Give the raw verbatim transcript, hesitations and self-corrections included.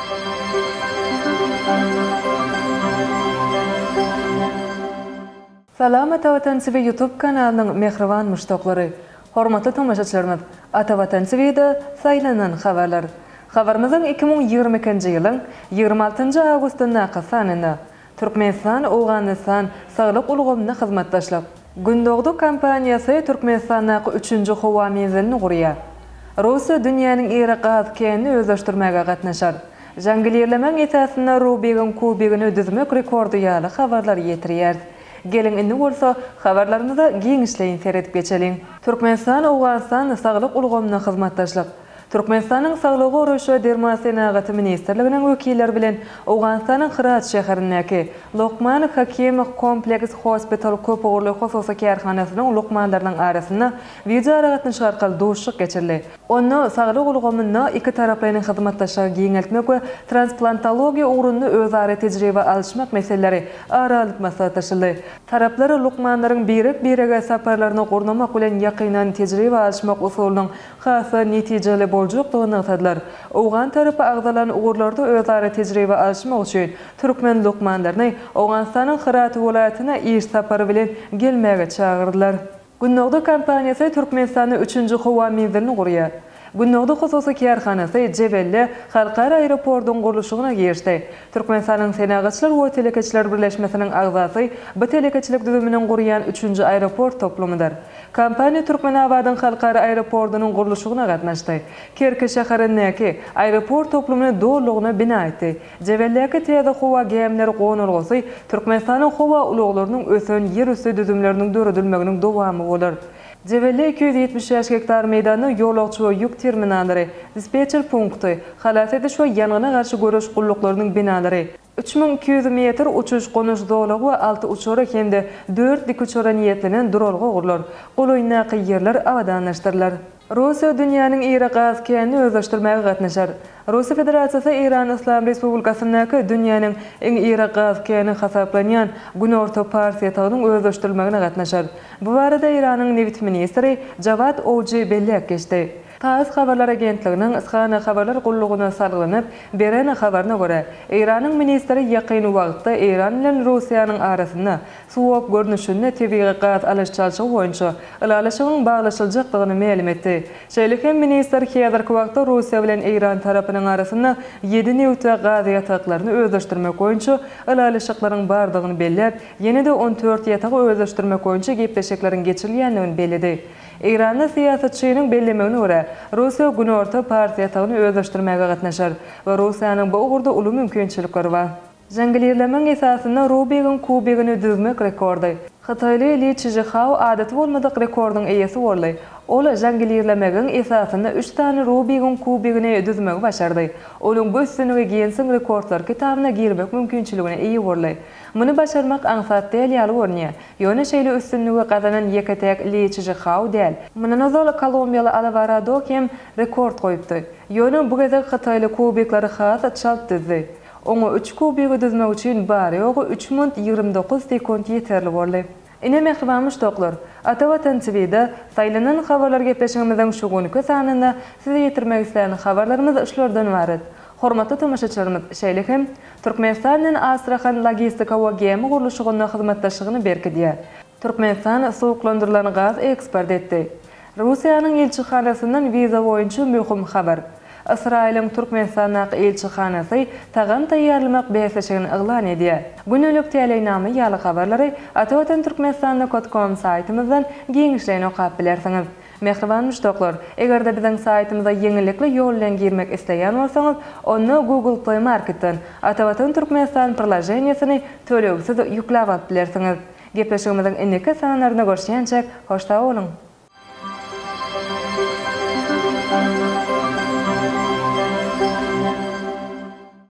Salam Ata Vatan T V YouTube kanalının mehriban müştaqlary. Hormatly tamaşaçylarymyz, Ata Vatan T V'de saylanan habarlar. Habarymyzyň iki ming ýygrimi ikinji ýylyň ýygrimi altynjy awgustyna gysanynda Türkmenistan Owganistan saglyk ulgamyna hyzmatdaşlyk Gündogdu kompaniýasy Türkmenistanyň üçünji howa menzilini gurýar. Russiýa dünýäniň iri gaz kenini özleşdirmäge gatnaşar. Janglierlemäň esasynda Rubik'in kubigini ödüzmek rekordy ýaly habarlar ýetirýär. Gelin indi bolsa habarlarymyza giňişleýin seredip geçelim. Türkmenistan Owganistan saglyk ulgamyna hyzmatdaşlyk Türkmenistanyň saglygy guraşy Dermasynagaty ministrliginiň wekilleri bilen Owganistanyň Hırat şäherindäki Lokman Hakimov kompleks hospital köp ogurly hosusy kärhanasynyň lokmanlarynyň arasynda video aragatyn şarkal duşyk geçirli. Onu saglyk ulgamyna iki taraplaryň hyzmatdaşlygy giňeltmek we transplantologiýa ugrunny özara tejribe alşmak meseleleri aralyk maslahatlaşyldy. Taraplar lokmanlaryň birek birege saparlaryny gurnamak bilen ýakynan tejribe alşmak usulynyň hasy netijeli boljakdygyny aýtdylar. Owgan tarapy agdalan ugurlarda özara tejribe alşmak üçin türkmen lokmanlaryny Owganistanyň Hırat welaýatyna iş sapary bilen gelmäge çagyrdylar. Gündogdu kompaniýasy Türkmenistanyň üçünji howa menzilini gurýar. Gündogdu hosusy kärhanasy Jebelle halkara aeroportynyň gurulşygyna girişdi. Türkmenistanyň Senagatçylar we Telekeçiler Birleşmesiniň agzasy bu telekeçilik düzüminiň gurýan üçünji aeroport toplumydyr. Kompaniýa Türkmenabadyň halkara aeroportynyň gurulşygyna gatnaşdy. Kerke şäherindäki aeroport toplumyny dollygyna bina etdi. Jebelleki täze howa gemleri gonulgysy Türkmenistanyň howa uluglarynyň ösen ýer üstü düzümleriniň döredilmeginiň dowamy bolar. Jebelle iki yüz ýetmiş beş hektar meýdany ýolagçy we ýük terminallary, dispetcher punkty, halat ediş we ýangyna garşy görüş gullaklarynyň binalary, üç ming iki yüz metr uçuş gonuş zolagy we alty uçorak hemde dört dik uçora niýetlenen duralgy gurlar. Goloýnaky ýerler awadanlaşdyrlar. Russiýa dünýäniň iri gaz kenini özleşdirmäge gatnaşar. Russiýa Federasiýasy Iran Islam Respublikasynyňky dünýäniň iň iri gaz kenini hasaplanýan Günorta partiýatynyň özleşdirilmegine gatnaşar. Bu barada Iranyň Neft ministri Javad Ojibellek geçdi. Taýyz habarlar agentliginiň Iskhana habarlar gullugyna sargylanyp beren habaryna görä, Iranyň ministri ýakyn wagtda Iran bilen Russiýanyň arasynda suwap görnüşinde tebigy gaz alışçalyşygy boýunça ýalaşygyň baglaşyljakdygyny meýlim etdi. Şeýlekem minister häzirki wagtda Russiýa bilen Iran tarapynyň arasynda ýedi newta gaz ýataklaryny özleşdirmek boýunça ýalaşyklaryň bardygyny belläp, ýene-de on dört ýatagy özleşdirmek boýunça gepleşekleriň geçirilýändigini bellädi. Iran'da siýasatçynyň bellemegine görä, Russiýa Günorta partiýatyny özleşdirmäge gatnaşar we Russiýanyň bu ugurda uly mümkinçilikleri bar. Janglierlemäň esasynda Rubik'in kubigini düzmek rekordy. Hataýly Li Chizhao adaty bolmadyk rekordyň eýesi boldy. Ol janglierlemägiň esasynda üç tane Rubik'in kubigini düzmegi başardy. Onuň bu üstünlügi giýensiň rekordlar kitabyna girmek mümkinçiligine eýi boldy. Muny başarmak aňsat däl ýaly görnýär. Ýöne şeýle üstünlügi gazanan ýeketek Li Chizhao däl. Mundan azal Kolumbiýaly Alvarado hem rekord goýupdy. Ýöne bu gezek hataýly kubiklary has çalt düzdi. Oňa üç kubigi düzmek üçin bari ýogy üç minut ýygrimi dokuz sekund ýeterli boldy. Ine mehriban müştaqlar, Ata Vatan T V'de saylanan habarlar gepleşigimizden şu günkü sanynda size ýetirmek isleýän habarlarymyz şulardan ibaret. Hormatly tamaşaçylarymyz, şeýlekem Türkmenistanyň Astrahan logistika we gemi gurulşygyna hyzmatdaşlygyny berkidýär. Türkmenistan sowuklandyrylan gaz eksport etdi. Russiýanyň elçixanasyndan viza boýunça möhüm habar. Israil'in Türkmenistanyň elçixanasy tagan taýýarlamak beýleşigini eglan edýär. Günlük teleýnamy ýaly habarlary Ata Vatan Türkmenistan nokta com saýtymyzdan giňişleýän okap bilersiňiz. Mehriban müştaqlar, egerde biziň saýtymyza ýeňillikli ýol bilen girmek isleýän bolsaňyz, onu Google Play Marketdan Ata Vatan Türkmenistan projeniýasyny tölegsiz ýükläp alyp bilersiňiz. Gepleşigimiziň indiki sanlaryna görüşýänçek hoşta bolun.